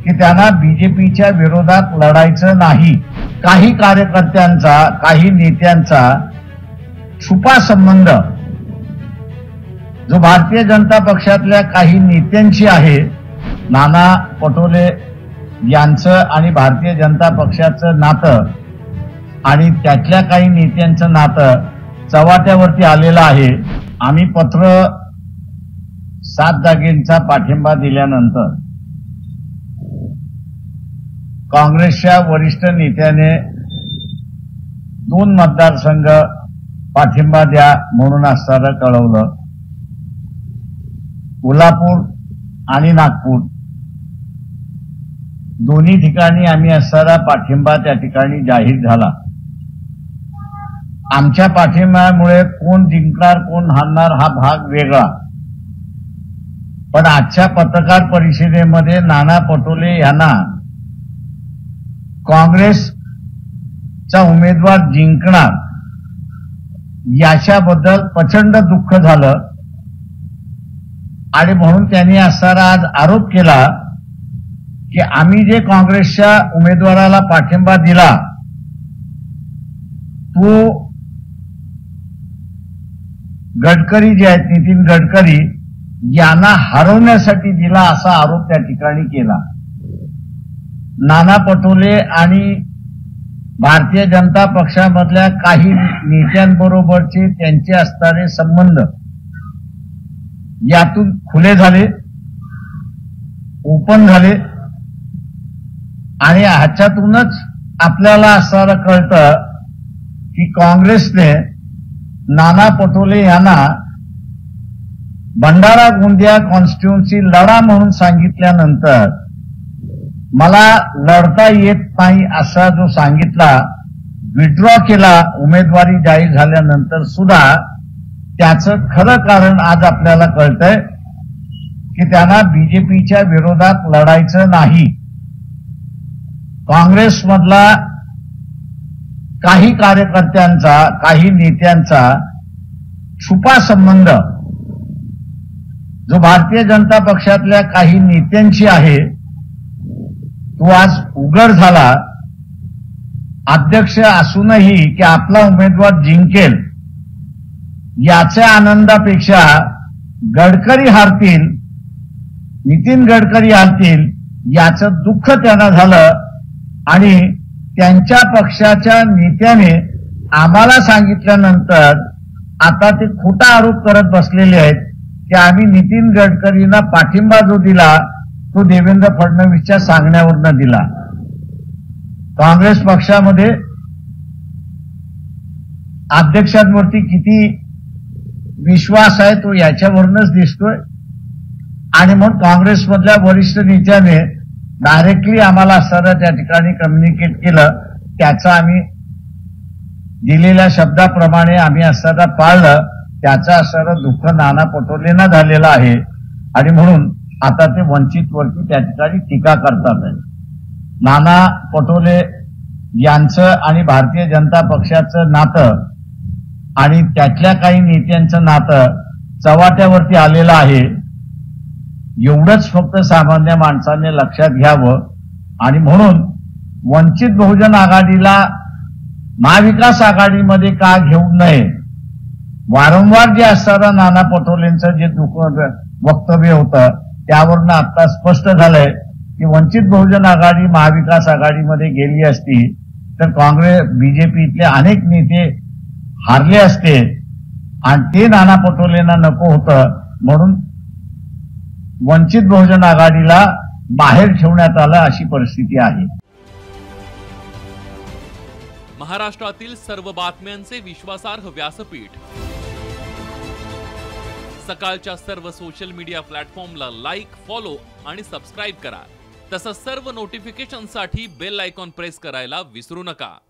की त्यांना बीजेपीच्या विरोधात लढायचं नाही। काही कार्यकर्त्यांचा, काही नेत्यांचा छुपा संबंध जो भारतीय जनता पक्षातल्या काही नेत्यांशी आहे, नाना पटोले यांचं आणि भारतीय जनता पक्षाचं नातं आणि त्यातल्या काही नेत्यांचं नातं चव्हाट्यावरती आलेलं आहे। आम्ही पत्र 7 जागेंचा पाठिंबा दिल्यानंतर काँग्रेसच्या वरिष्ठ नेत्याने 2 मतदारसंघ पाठिंबा द्या म्हणून असणारं कळवलं। कोल्हापूर आणि नागपूर दोन्ही ठिकाणी आम्ही असणारा पाठिंबा त्या ठिकाणी जाहीर झाला। आमच्या पाठिंब्यामुळे कोण जिंकणार कोण हारणार हा भाग वेगळा, पण आजच्या पत्रकार परिषदेमध्ये नाना पटोले यांना काँग्रेसचा उमेदवार जिंकणार याच्याबद्दल प्रचंड दुःख झालं आणि म्हणून त्यांनी असणारा आज आरोप केला की आम्ही जे काँग्रेसच्या उमेदवाराला पाठिंबा दिला तो गडकरी जे आहेत नितीन गडकरी यांना हरवण्यासाठी दिला असा आरोप त्या ठिकाणी केला। नाना पटोले आणि भारतीय जनता पक्षामधल्या काही नेत्यांबरोबरचे त्यांचे असणारे संबंध यातून खुले झाले, ओपन झाले आणि ह्याच्यातूनच आपल्याला असं कळतं की काँग्रेसने नाना पटोले यांना भंडारा गोंदिया कॉन्स्टिट्युएन्सी लढा म्हणून सांगितल्यानंतर मला लढता येत नाही असा जो सांगितला, विड्रॉ केला उमेदवारी जाहीर झाल्यानंतर सुद्धा त्याचं खरं कारण आज आपल्याला कळतंय की त्यांना बीजेपीच्या विरोधात लढायचं नाही। काँग्रेसमधला काही कार्यकर्त्यांचा, काही नेत्यांचा छुपा संबंध जो भारतीय जनता पक्षातल्या काही नेत्यांशी आहे तो आज उघड झाला। अध्यक्ष असूनही की आपला उमेदवार जिंकेल याच्या आनंदापेक्षा गडकरी हारतील, नितीन गडकरी हारतील याचं दुःख त्यांना झालं आणि त्यांच्या पक्षाच्या नेत्याने आम्हाला सांगितल्यानंतर आता ते खोटा आरोप करत बसलेले आहेत की आम्ही नितीन गडकरींना पाठिंबा जो दिला तो देवेंद्र फडणवीसच्या सांगण्यावरनं दिला। काँग्रेस पक्षामध्ये अध्यक्षांवरती किती विश्वास आहे तो याच्यावरूनच दिसतोय आणि मग काँग्रेसमधल्या वरिष्ठ नेत्याने डायरेक्टली आम्हाला असणारं त्या ठिकाणी कम्युनिकेट केलं, त्याचा आम्ही दिलेल्या शब्दाप्रमाणे आम्ही असणारा पाळलं, त्याचा असणारं दुःख नाना पटोलेंना झालेलं आहे आणि म्हणून आता ते वंचित वरती त्या ठिकाणी टीका करतात आहे। नाना पटोले यांचं आणि भारतीय जनता पक्षाचं नातं आणि त्यातल्या काही नेत्यांचं नातं चव्हाट्यावरती आलेलं आहे। एवढंच फक्त सामान्य माणसाने लक्षात घ्यावं आणि म्हणून वंचित बहुजन आघाडीला महाविकास आघाडीमध्ये का घेऊ नये, वारंवार जे असणारं नाना पटोलेंचं जे वक्तव्य होतं त्यावरनं आता स्पष्ट झालंय की वंचित बहुजन आघाडी महाविकास आघाडीमध्ये गेली असती तर काँग्रेस बीजेपीतले अनेक नेते हारले असते आणि ते नाना पटोलेंना नको होतं म्हणून वंचित बहुजन आघाडीला बाहेर ठेवण्यात आलं अशी परिस्थिती आहे। महाराष्ट्रातील सर्व बातम्यांचे विश्वासार्ह व्यासपीठ सकाळच्या सर्व सोशल मीडिया प्लॅटफॉर्मला लाईक, फॉलो आणि सबस्क्राइब करा। तसंच सर्व नोटिफिकेशनसाठी बेल आयकॉन प्रेस करायला विसरू नका।